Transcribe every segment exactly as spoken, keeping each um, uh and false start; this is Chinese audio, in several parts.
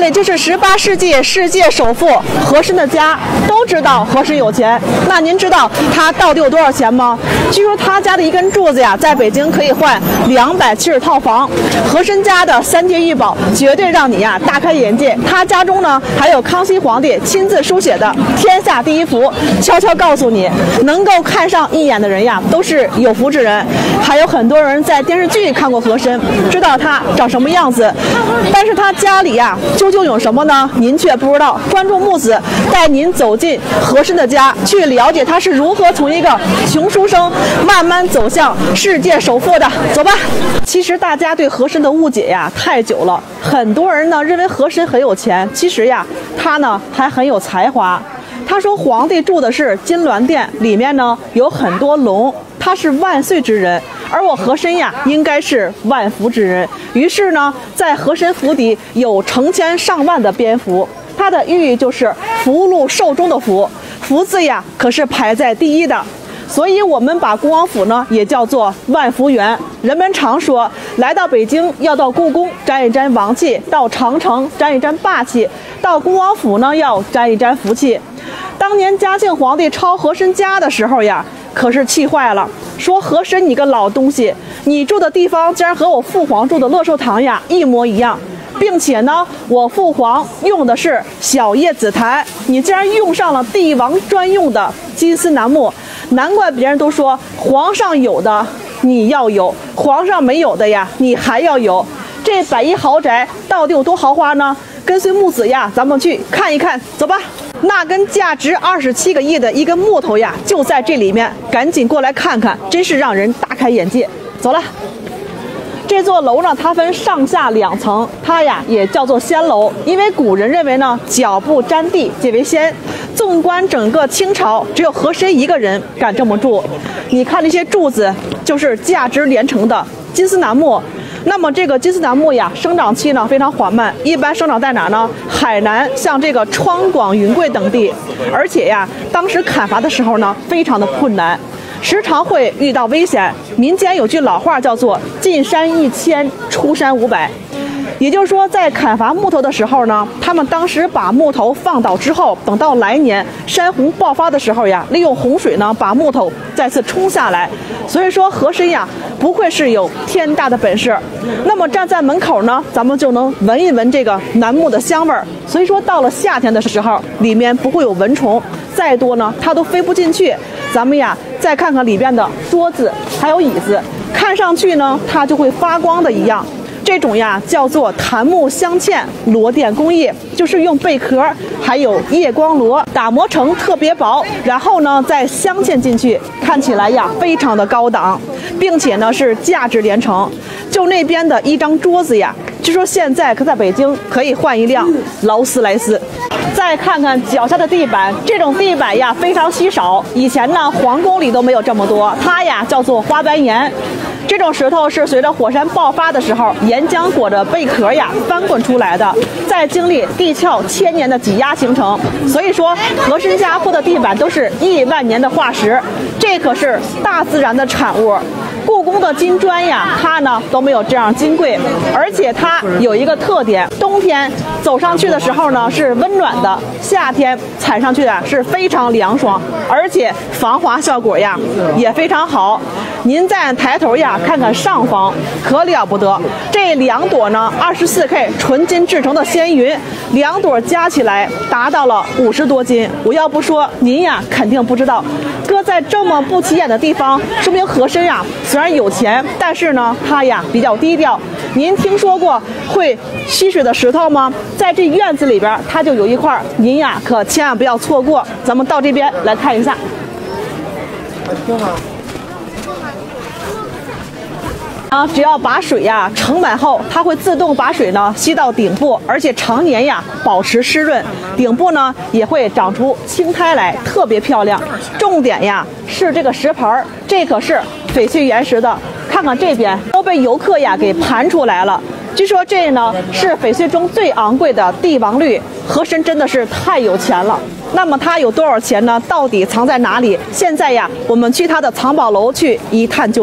里就是十八世纪世界首富和珅的家，都知道和珅有钱。那您知道他到底有多少钱吗？据说他家的一根柱子呀，在北京可以换两百七十套房。和珅家的三件玉宝绝对让你呀大开眼界。他家中呢还有康熙皇帝亲自书写的天下第一福，悄悄告诉你，能够看上一眼的人呀都是有福之人。还有很多人在电视剧看过和珅，知道他长什么样子，但是他家里呀究竟有什么呢？您却不知道。关注木子带您走进和珅的家，去了解他是如何从一个穷书生慢慢走向世界首富的。走吧。其实大家对和珅的误解呀太久了，很多人呢认为和珅很有钱，其实呀他呢还很有才华。他说皇帝住的是金銮殿，里面呢有很多龙，他是万岁之人，而我和珅呀应该是万福之人。于是呢在和珅府邸有成千上万的蝙蝠，它的寓意就是福禄寿终的福，福字呀可是排在第一的。所以我们把恭王府呢也叫做万福园。人们常说来到北京要到故宫沾一沾王气，到长城沾一沾霸气，到恭王府呢要沾一沾福气。当年嘉庆皇帝抄和珅家的时候呀，可是气坏了，说和珅你个老东西，你住的地方竟然和我父皇住的乐寿堂呀一模一样，并且呢我父皇用的是小叶紫檀，你竟然用上了帝王专用的金丝楠木，难怪别人都说皇上有的你要有，皇上没有的呀你还要有。这百亿豪宅到底有多豪华呢？跟随木子呀咱们去看一看，走吧。那根价值二十七个亿的一根木头呀就在这里面，赶紧过来看看，真是让人大开眼界。走了。这座楼呢它分上下两层，它呀也叫做仙楼，因为古人认为呢脚不沾地皆为仙。纵观整个清朝，只有和珅一个人敢这么住。你看这些柱子就是价值连城的金丝楠木。那么这个金丝楠木呀生长期呢非常缓慢，一般生长在哪呢？海南像这个川广云贵等地。而且呀当时砍伐的时候呢非常的困难，时常会遇到危险。民间有句老话叫做进山一千出山五百，也就是说在砍伐木头的时候呢，他们当时把木头放倒之后，等到来年山洪爆发的时候呀，利用洪水呢把木头再次冲下来。所以说和珅呀不愧是有天大的本事。那么站在门口呢，咱们就能闻一闻这个楠木的香味儿。所以说到了夏天的时候，里面不会有蚊虫，再多呢它都飞不进去。咱们呀再看看里边的桌子还有椅子，看上去呢它就会发光的一样。这种呀叫做檀木镶嵌螺钿工艺，就是用贝壳还有夜光螺打磨成特别薄，然后呢再镶嵌进去，看起来呀非常的高档，并且呢是价值连城。就那边的一张桌子呀，据说现在可在北京可以换一辆劳斯莱斯。再看看脚下的地板，这种地板呀非常稀少，以前呢皇宫里都没有这么多，它呀叫做花斑岩。这种石头是随着火山爆发的时候，岩浆裹着贝壳呀翻滚出来的，再经历地壳千年的挤压形成。所以说和珅家铺的地板都是亿万年的化石，这可是大自然的产物。故宫的金砖呀，它呢都没有这样金贵，而且它有一个特点，冬天走上去的时候呢是温暖的，夏天踩上去啊是非常凉爽，而且防滑效果呀也非常好。您再抬头呀看看上方，可了不得，这两朵呢二十四 K 纯金制成的仙云，两朵加起来达到了五十多斤。我要不说您呀肯定不知道，搁在这么不起眼的地方，说明和珅呀虽然有钱，但是呢他呀比较低调。您听说过会吸水的石头吗？在这院子里边它就有一块，您呀可千万不要错过。咱们到这边来看一下。挺好。啊，只要把水呀盛满后，它会自动把水呢吸到顶部，而且常年呀保持湿润，顶部呢也会长出青苔来，特别漂亮。重点呀是这个石盆，这可是翡翠原石的，看看这边都被游客呀给盘出来了。据说这呢是翡翠中最昂贵的帝王绿，和珅真的是太有钱了。那么他有多少钱呢？到底藏在哪里？现在呀，我们去他的藏宝楼去一探究竟。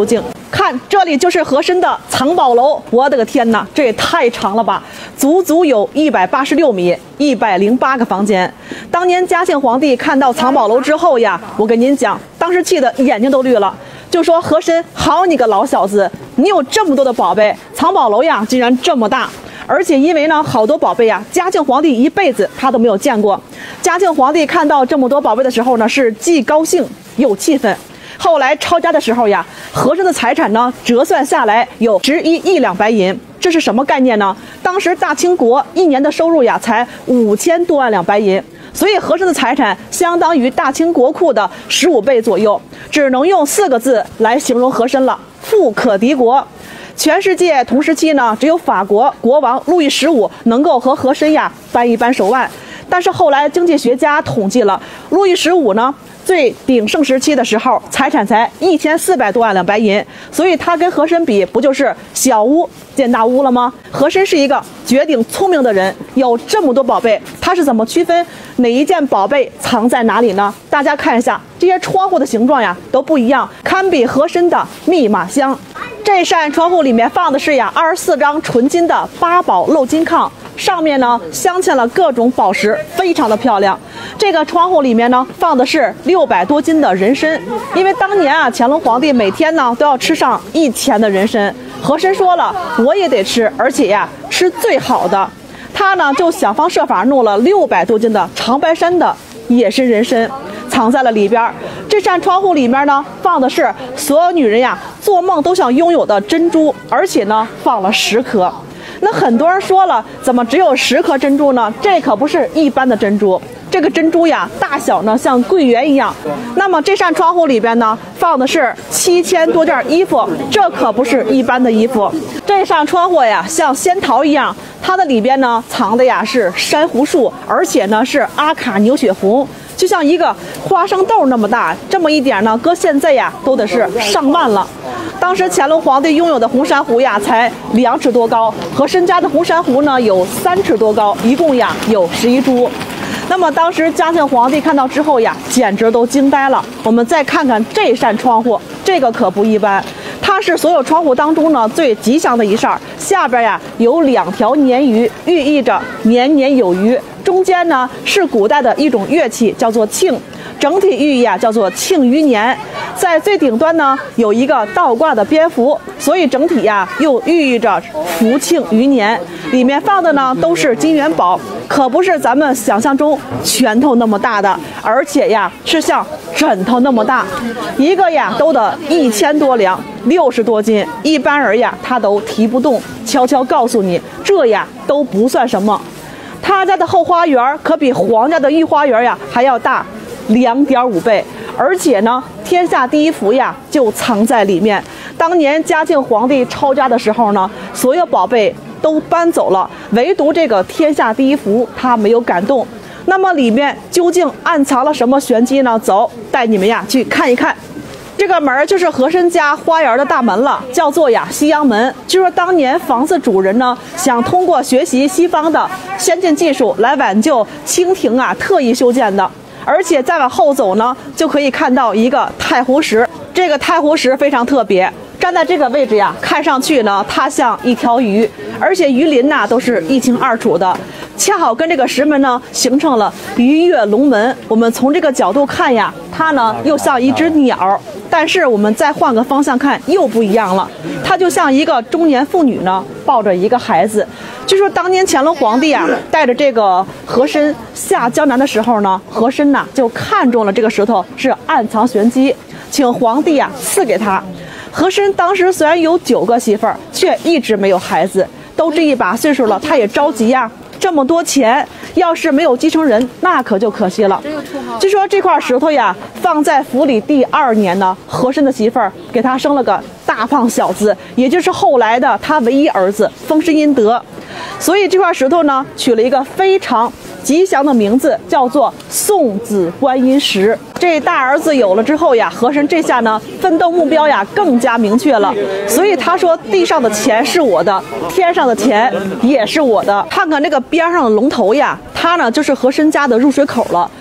看，这里就是和珅的藏宝楼。我的个天哪，这也太长了吧，足足有一百八十六米，一百零八个房间。当年嘉庆皇帝看到藏宝楼之后呀，我跟您讲，当时气得眼睛都绿了，就说和珅，好你个老小子，你有这么多的宝贝，藏宝楼呀竟然这么大。而且因为呢，好多宝贝呀，嘉庆皇帝一辈子他都没有见过。嘉庆皇帝看到这么多宝贝的时候呢，是既高兴又气愤。后来抄家的时候呀，和珅的财产呢折算下来有十一亿两白银，这是什么概念呢？当时大清国一年的收入呀才五千多万两白银，所以和珅的财产相当于大清国库的十五倍左右，只能用四个字来形容和珅了：富可敌国。全世界同时期呢，只有法国国王路易十五能够和和珅呀扳一扳手腕。但是后来经济学家统计了，路易十五呢最鼎盛时期的时候，财产才一千四百多万两白银，所以他跟和珅比，不就是小巫见大巫了吗？和珅是一个绝顶聪明的人，有这么多宝贝，他是怎么区分哪一件宝贝藏在哪里呢？大家看一下，这些窗户的形状呀都不一样，堪比和珅的密码箱。这扇窗户里面放的是呀二十四张纯金的八宝镂金抗，上面呢镶嵌了各种宝石，非常的漂亮。这个窗户里面呢放的是六百多斤的人参，因为当年啊乾隆皇帝每天呢都要吃上一钱的人参，和珅说了我也得吃，而且呀吃最好的。他呢就想方设法弄了六百多斤的长白山的野生人参，藏在了里边。这扇窗户里面呢放的是所有女人呀做梦都想拥有的珍珠，而且呢放了十颗。那很多人说了，怎么只有十颗珍珠呢？这可不是一般的珍珠，这个珍珠呀大小呢像桂圆一样。那么这扇窗户里边呢放的是七千多件衣服，这可不是一般的衣服。这扇窗户呀像仙桃一样，它的里边呢藏的呀是珊瑚树，而且呢是阿卡牛血红，就像一个花生豆那么大，这么一点呢搁现在呀都得是上万了。当时乾隆皇帝拥有的红珊瑚呀才两尺多高，和珅家的红珊瑚呢有三尺多高，一共呀有十一株。那么当时嘉庆皇帝看到之后呀，简直都惊呆了。我们再看看这扇窗户，这个可不一般，它是所有窗户当中呢最吉祥的一扇，下边呀有两条鲶鱼，寓意着年年有余。中间呢是古代的一种乐器，叫做磬，整体寓意啊叫做庆余年。在最顶端呢有一个倒挂的蝙蝠，所以整体呀又寓意着福庆余年。里面放的呢都是金元宝，可不是咱们想象中拳头那么大的，而且呀是像枕头那么大，一个呀都得一千多两，六十多斤，一般人呀他都提不动。悄悄告诉你，这呀都不算什么。他家的后花园可比皇家的御花园呀还要大两点五倍，而且呢，天下第一幅呀就藏在里面。当年嘉庆皇帝抄家的时候呢，所有宝贝都搬走了，唯独这个天下第一幅他没有敢动。那么里面究竟暗藏了什么玄机呢？走，带你们呀去看一看。这个门就是和珅家花园的大门了，叫做呀西洋门。据说当年房子主人呢，想通过学习西方的先进技术来挽救清廷啊，特意修建的。而且再往后走呢，就可以看到一个太湖石。这个太湖石非常特别，站在这个位置呀，看上去呢，它像一条鱼，而且鱼鳞呐都是一清二楚的，恰好跟这个石门呢形成了鱼跃龙门。我们从这个角度看呀，它呢又像一只鸟。但是我们再换个方向看，又不一样了。它就像一个中年妇女呢，抱着一个孩子。据说当年乾隆皇帝啊，带着这个和珅下江南的时候呢，和珅呐就看中了这个石头是暗藏玄机，请皇帝啊赐给他。和珅当时虽然有九个媳妇儿，却一直没有孩子。都这一把岁数了，他也着急呀。这么多钱，要是没有继承人，那可就可惜了。据说这块石头呀，放在府里第二年呢，和珅的媳妇儿给他生了个大胖小子，也就是后来的他唯一儿子封世殷德。所以这块石头呢，取了一个非常吉祥的名字，叫做送子观音石。这大儿子有了之后呀，和珅这下呢，奋斗目标呀更加明确了。所以他说，地上的钱是我的，天上的钱也是我的。看看这个边上的龙头呀，它呢就是和珅家的入水口了。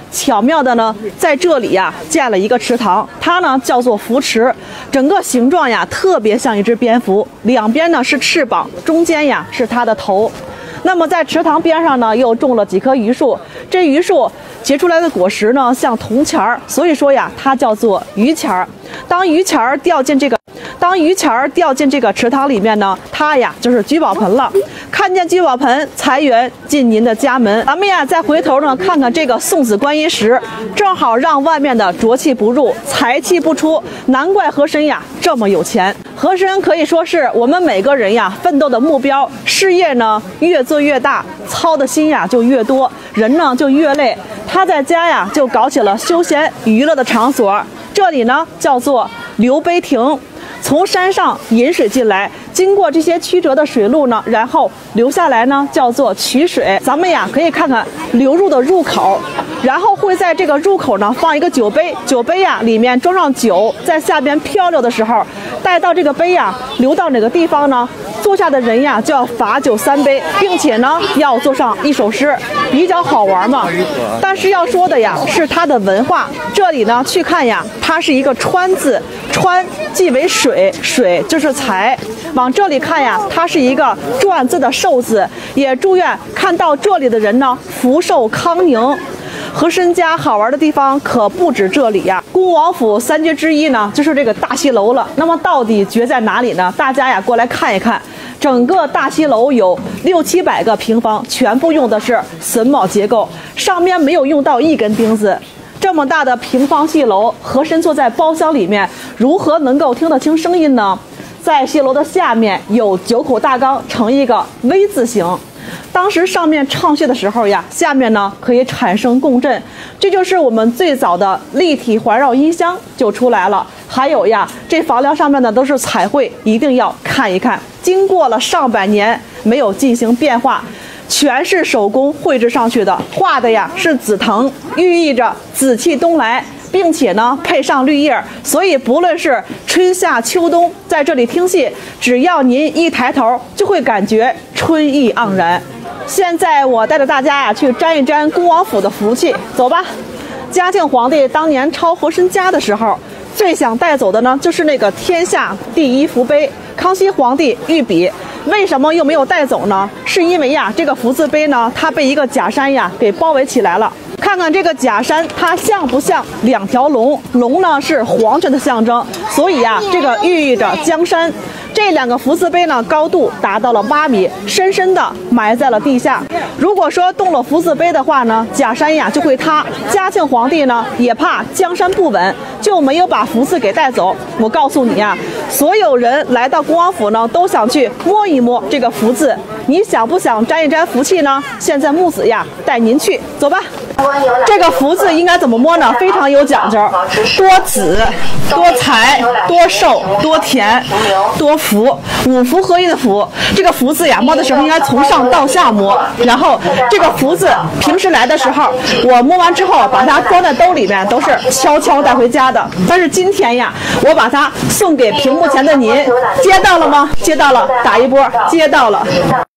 巧妙的呢在这里呀建了一个池塘，它呢叫做浮池，整个形状呀特别像一只蝙蝠，两边呢是翅膀，中间呀是它的头。那么在池塘边上呢又种了几棵榆树，这榆树结出来的果实呢像铜钱儿，所以说呀它叫做榆钱儿。当榆钱儿掉进这个当榆钱儿掉进这个池塘里面呢，它呀就是聚宝盆了。看见聚宝盆，财源进您的家门。咱们呀再回头呢看看这个送子观音石，正好让外面的浊气不入，财气不出。难怪和珅呀这么有钱。和珅可以说是我们每个人呀奋斗的目标，事业呢越做越大，操的心呀就越多，人呢就越累。他在家呀就搞起了休闲娱乐的场所，这里呢叫做流杯亭。从山上引水进来，经过这些曲折的水路呢，然后流下来呢，叫做曲水。咱们呀可以看看流入的入口，然后会在这个入口呢放一个酒杯，酒杯呀里面装上酒，在下边漂流的时候，带到这个杯呀流到哪个地方呢？坐下的人呀就要罚酒三杯，并且呢要做上一首诗，比较好玩嘛。但是要说的呀是它的文化，这里呢去看呀，它是一个川字，川即为水，水就是财。往这里看呀，它是一个篆字的寿字，也祝愿看到这里的人呢福寿康宁。和珅家好玩的地方可不止这里呀，恭王府三绝之一呢就是这个大戏楼了。那么到底绝在哪里呢？大家呀过来看一看。整个大戏楼有六七百个平方，全部用的是榫卯结构，上面没有用到一根钉子。这么大的平方戏楼，和珅坐在包厢里面，如何能够听得清声音呢？在戏楼的下面有九口大缸，成一个 V 字形。当时上面唱戏的时候呀，下面呢可以产生共振，这就是我们最早的立体环绕音箱就出来了。还有呀，这房梁上面呢都是彩绘，一定要看一看。经过了上百年没有进行变化，全是手工绘制上去的，画的呀是紫藤，寓意着紫气东来，并且呢配上绿叶，所以不论是春夏秋冬，在这里听戏，只要您一抬头，就会感觉春意盎然。现在我带着大家呀去沾一沾恭王府的福气，走吧。嘉庆皇帝当年抄和珅家的时候，最想带走的呢就是那个天下第一福碑。康熙皇帝御笔，为什么又没有带走呢？是因为呀这个福字碑呢，它被一个假山呀给包围起来了。看看这个假山，它像不像两条龙？龙呢是皇权的象征，所以呀这个寓意着江山。这两个福字碑呢，高度达到了八米，深深的埋在了地下。如果说动了福字碑的话呢，假山呀就会塌。嘉庆皇帝呢也怕江山不稳，就没有把福字给带走。我告诉你呀，所有人来到恭王府呢，都想去摸一摸这个福字。你想不想沾一沾福气呢？现在木子呀带您去，走吧。这个福字应该怎么摸呢？非常有讲究，多子、多财、多寿、多田、多福，五福合一的福。这个福字呀，摸的时候应该从上到下摸。然后这个福字平时来的时候，我摸完之后把它装在兜里面，都是悄悄带回家的。但是今天呀，我把它送给屏幕前的您，接到了吗？接到了，打一波，接到了。